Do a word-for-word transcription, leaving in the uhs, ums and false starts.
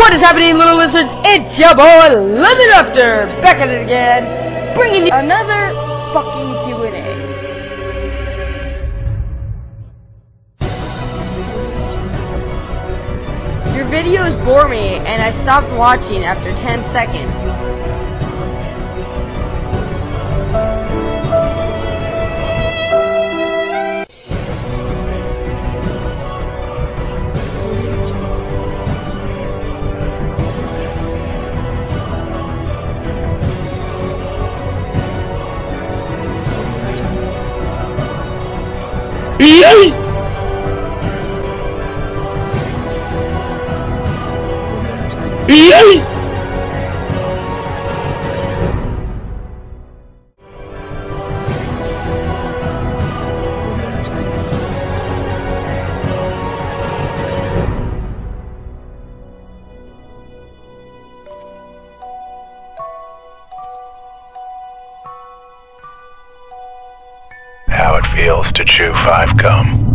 What is happening, little lizards? It's your boy LemonRaptor back at it again, bringing you another fucking Q and A. Your videos bore me, and I stopped watching after ten seconds. Yay! Yay! How it feels to chew five gum.